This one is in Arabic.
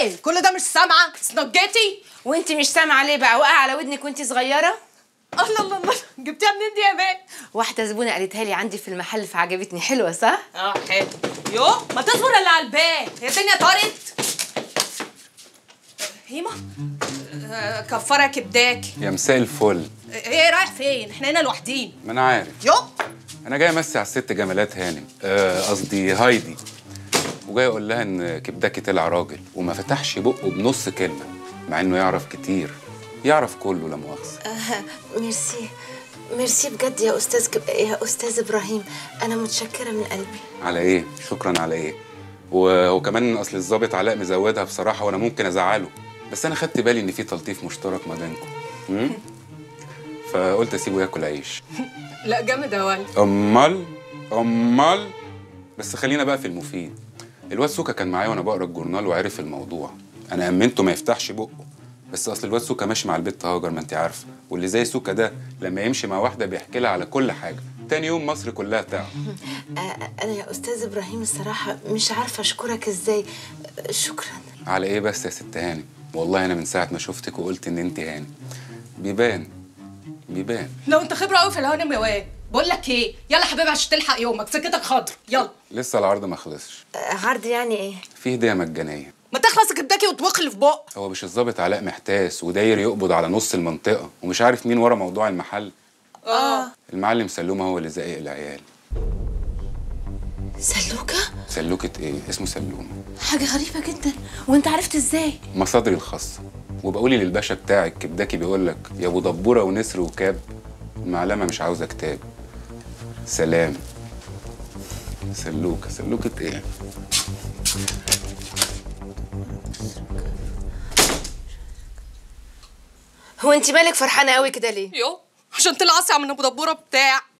ايه كل ده؟ مش سامعه سنجتي. وانت مش سامعه ليه بقى؟ وقع على ودنك وانت صغيره؟ الله الله الله، جبتيها منين دي يا بنت؟ واحده زبونه قالتها لي عندي في المحل فعجبتني. حلوه صح؟ حلو. يو ما تصبر اللي على الباب، هي الدنيا طارت. هيما كفاره كبداكي. يا مساء الفل. ايه رايح فين؟ احنا هنا لوحدين. ما انا عارف. يو انا جاي امسي على الست جمالات هانم، قصدي هايدي، وجاي اقول لها ان كبداكي طلع راجل وما فتحش بقه بنص كلمه، مع انه يعرف كتير، يعرف كله لا مؤاخذه. ميرسي ميرسي بجد يا يا استاذ ابراهيم، انا متشكره من قلبي. على ايه؟ شكرا على ايه؟ وكمان اصل الظابط علاء مزودها بصراحه وانا ممكن ازعله، بس انا خدت بالي ان في تلطيف مشترك ما بينكم. فقلت اسيبه ياكل عيش. لا جامد يا ولد. امال بس خلينا بقى في المفيد. الواد سوكا كان معايا وانا بقرا الجورنال وعرف الموضوع. انا امنته ما يفتحش بقه، بس اصل الواد سوكا ماشي مع البت هاجر ما انت عارفه، واللي زي سوكا ده لما يمشي مع واحده بيحكي لها على كل حاجه، تاني يوم مصر كلها تعرف. انا يا استاذ ابراهيم الصراحه مش عارفه اشكرك ازاي. شكرا. على ايه بس يا ست هاني؟ والله انا من ساعه ما شفتك وقلت ان انت هاني بيبان. لو انت خبره قوي في الهانم يا واد. بقول لك ايه، يلا حبيبي عشان تلحق يومك، سكتك خضر. يلا. لسه العرض ما خلصش. عرض يعني ايه؟ في هديه مجانيه. ما تخلص كبداكي وتوخ اللي في بق. هو مش الظابط علاء محتاس وداير يقبض على نص المنطقه ومش عارف مين ورا موضوع المحل؟ المعلم سلومه هو اللي زقق العيال. سلوكه؟ سلوكه ايه؟ اسمه سلومه. حاجه غريبه جدا. وانت عرفت ازاي؟ مصادري الخاصه. وبقولي للباشا بتاعك كبداكي بيقول لك يا ابو دبوره ونسر وكاب، المعلمه مش عاوزه كتاب. سلام. سلوكه ايه؟ هو انت مالك فرحانه قوي كده ليه؟ يو عشان طلع اسرع من ابو دبوره بتاع.